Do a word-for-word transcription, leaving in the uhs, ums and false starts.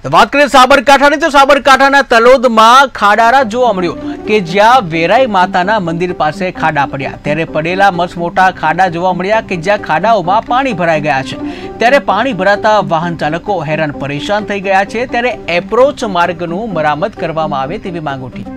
તો વાત કરીએ સાબરકાંઠાની, તો સાબરકાંઠાના તલોદમાં ખાડારા જોવા મળ્યો કે જ્યાં વેરાઈ માતાના મંદિર પાસે ખાડા પડ્યા, ત્યારે પડેલા મસ્ત મોટા ખાડા જોવા મળ્યા કે જ્યાં ખાડાઓમાં પાણી ભરાઈ ગયા છે। ત્યારે પાણી ભરાતા વાહન ચાલકો હેરાન પરેશાન થઈ ગયા છે। ત્યારે એપ્રોચ માર્ગનું મરામત કરવામાં આવે તેવી માંગ ઉઠી।